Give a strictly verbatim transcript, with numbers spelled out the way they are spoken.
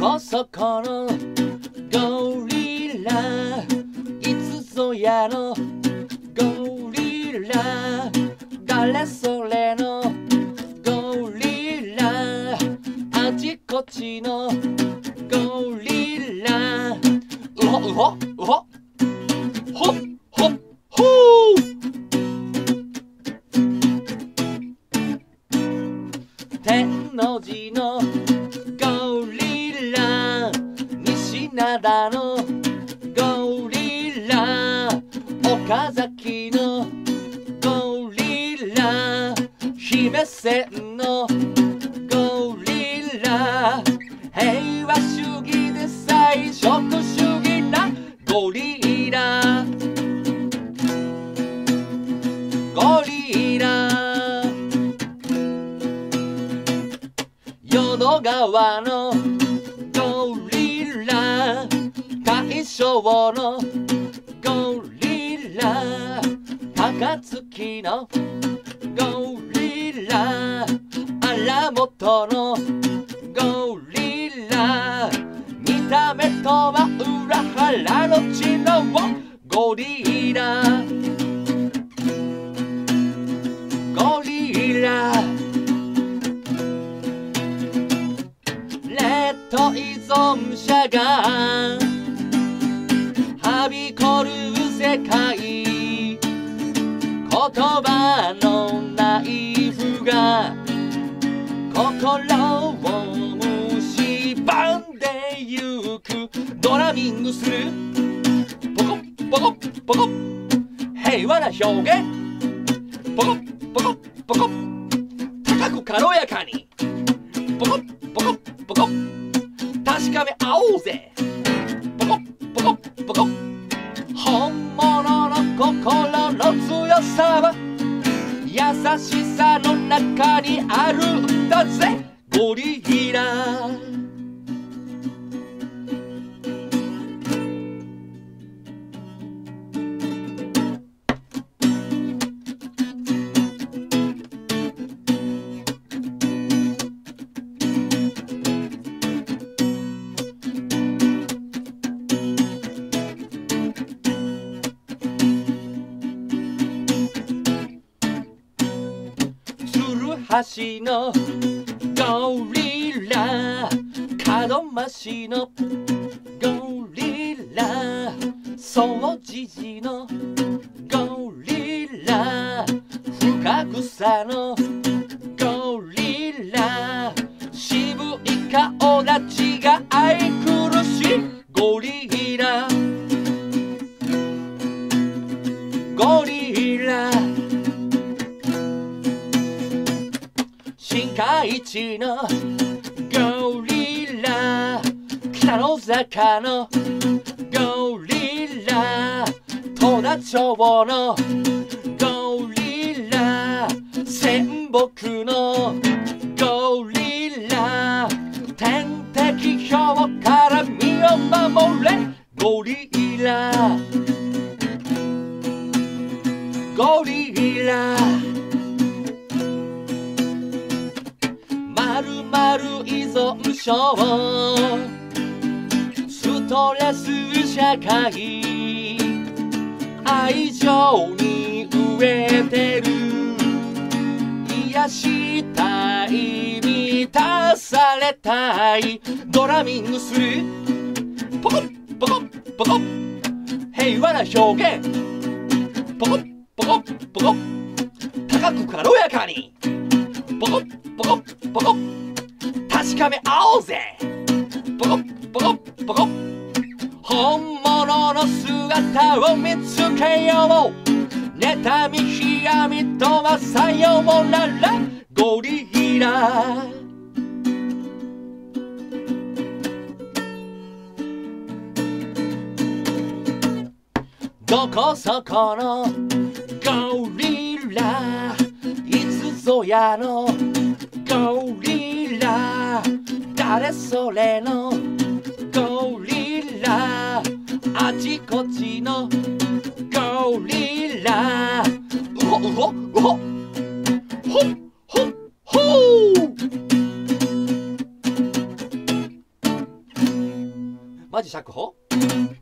こそこのゴリラ、いつぞやのゴリラ、誰それのゴリラ、あちこちのゴリラ、うほうほうほほほほ天王寺のゴリラ、西灘のゴリラ、岡崎のゴリラ、姫線のゴリラ、平和主義で菜食主義なゴリラ、ゴリラ、淀川のゴリラ、大正のゴリラ、高槻のゴリラ、荒本のゴリラ、見た目とは裏腹の知能ゴリラ、ゴリラ、レッド依存者がはびこる世界、言葉のナイフが心を蝕んでゆく、ドラミングするポコポコポコ平和な表現、ポコポコポコ高く軽やかにポコポコポコ確かめ合おうぜ、ポコポコポコ本物の心の強さは優しさの中にあるんだぜゴリラ。橋のゴリラ、門真市のゴリラ、総持寺のゴリラ、深草のゴリラ、渋い顔立ちが愛くるしいゴリラ、ゴリラ、新海地のゴリラ、北の坂のゴリラ、戸田町のゴリラ、仙北のゴリラ、天敵表から身を守れゴリラ、ゴリラ、まるまる依存症、ストレス社会、愛情に飢えてる、癒したい満たされたい、ドラミングするポコポコポコ平和な表現、ポコポコポコ高く軽やかにポコポコポコ確かめ合おうぜポコポコポコ本物の姿を見つけよう、妬みひやみとはさようならゴリラ。どこそこのゴリラ、いつぞやのゴリラ、誰それのゴリラ、あちこちのゴリラ、うほうほうほほほほマジ釈放